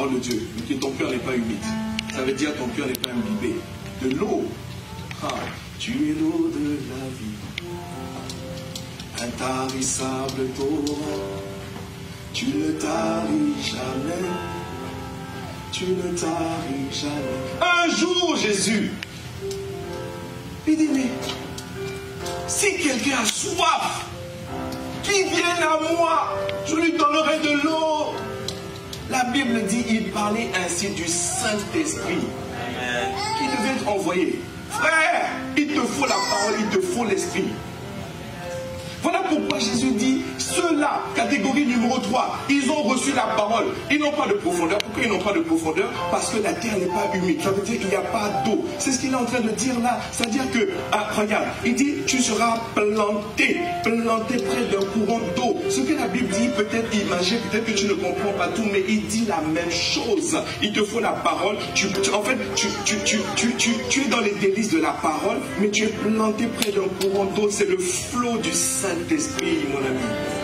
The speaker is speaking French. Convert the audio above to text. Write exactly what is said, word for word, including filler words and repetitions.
parole de Dieu, mais que ton cœur n'est pas humide. Ça veut dire que ton cœur n'est pas imbibé. De l'eau. Ah, tu es l'eau de la vie. Intarissable torrent. Tu ne taris jamais. Tu ne taris jamais. Un jour, Jésus, il dit, mais si quelqu'un a soif, qu'il vienne à moi, je lui donnerai de l'eau. La Bible dit, il parlait ainsi du Saint-Esprit qui devait être envoyé. Frère, il te faut la parole, il te faut l'Esprit. Voilà pourquoi Jésus dit, ceux-là, catégorie numéro trois, ils ont reçu la parole. Ils n'ont pas de profondeur. Pourquoi ils n'ont pas de profondeur? Parce que la terre n'est pas humide. Ça veut dire qu'il n'y a pas d'eau. C'est ce qu'il est en train de dire là. C'est-à-dire que, ah, regarde, il dit, tu seras planté, planté près d'un courant d'eau. Ce que la Bible dit, peut-être imagé, peut-être que tu ne comprends pas tout, mais il dit la même chose. Il te faut la parole. Tu, tu, en fait, tu, tu, tu, tu, tu, tu es dans les délices de la parole, mais tu es planté près d'un courant d'eau. C'est le flot du Saint-Esprit, mon ami.